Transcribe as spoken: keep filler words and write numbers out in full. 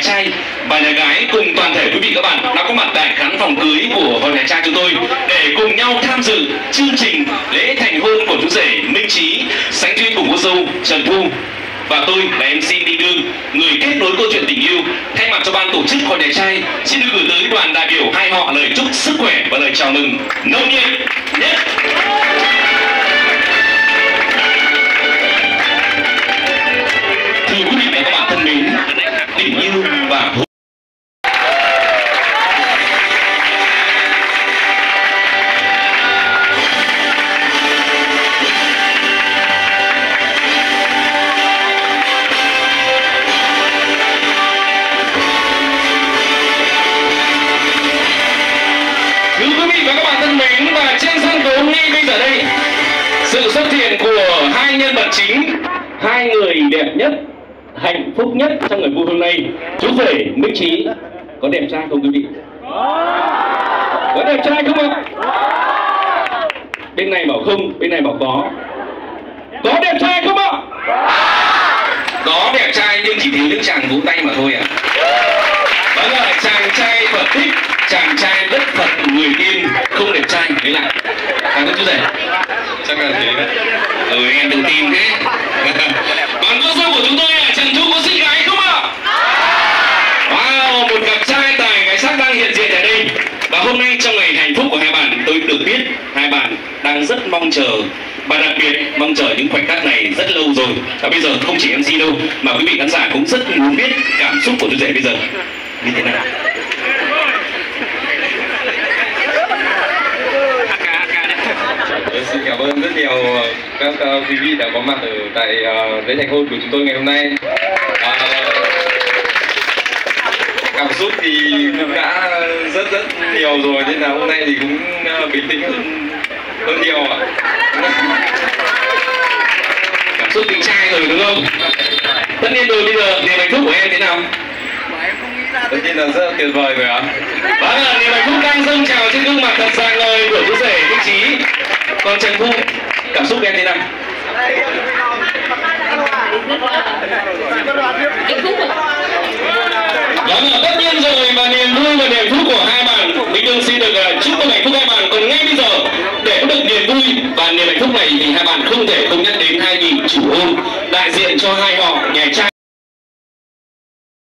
trai và nhà gái cùng toàn thể quý vị các bạn đã có mặt tại khán phòng cưới của hội nhà trai chúng tôi để cùng nhau tham dự chương trình lễ thành hôn của chú rể Minh Trí, sánh duyên cùng cô dâu Trần Thu. Và tôi là em xê Đi Đương, người kết nối câu chuyện tình yêu. Thay mặt cho ban tổ chức hội nhà trai, xin được gửi tới đoàn đại biểu hai họ lời chúc sức khỏe và lời chào mừng nồng nhiệt nhất. Thưa quý vị và các bạn thân mến, tình yêu và sự xuất hiện của hai nhân vật chính, hai người đẹp nhất, hạnh phúc nhất trong ngày vui hôm nay. Chú rể Minh Trí có đẹp trai không quý vị? Có đẹp trai không ạ? Bên này bảo không, bên này bảo có. Có đẹp trai không ạ? Có đẹp trai nhưng chỉ thiếu những chàng vỗ tay mà thôi à. Đó là chàng trai Phật thích, chàng trai đất Phật người tiên không đẹp trai. Đấy lại. Cảm ơn chú rể. Chắc là thế đấy. Ừ, em tự tin thế. Còn cô dâu của chúng tôi là Trần Thu có xinh gái không ạ? Wow, một cặp trai tài gái sắc đang hiện diện ở đây. Và hôm nay trong ngày hạnh phúc của hai bạn, tôi được biết hai bạn đang rất mong chờ và đặc biệt mong chờ những khoảnh khắc này rất lâu rồi. Và bây giờ không chỉ em xê đâu mà quý vị khán giả cũng rất muốn biết cảm xúc của chú rể bây giờ như thế nào. Xin cảm ơn rất nhiều các uh, quý vị đã có mặt ở tại uh, lễ thành hôn của chúng tôi ngày hôm nay. Uh, cảm xúc thì cũng đã rất rất nhiều rồi nên là hôm nay thì cũng uh, bình tĩnh hơn hơn nhiều ạ. Cảm xúc tình trai rồi đúng không? Tất nhiên rồi, bây giờ niềm hạnh phúc của em thế nào? Tất nhiên là rất là tuyệt vời rồi ạ. Đó là niềm hạnh phúc đang dâng trào trên gương mặt thật rạng ngời của chú rể Minh Trí. Còn Trần Thu, cảm xúc em thế nào? Đó là tất nhiên rồi, và niềm vui và niềm phúc của hai bạn, Minh Đương xin được chúc mừng hạnh phúc hai bạn. Còn ngay bây giờ, để có được niềm vui và niềm hạnh phúc này thì hai bạn không thể không nhắc đến hai vị chủ hôn đại diện cho hai họ nhà trai.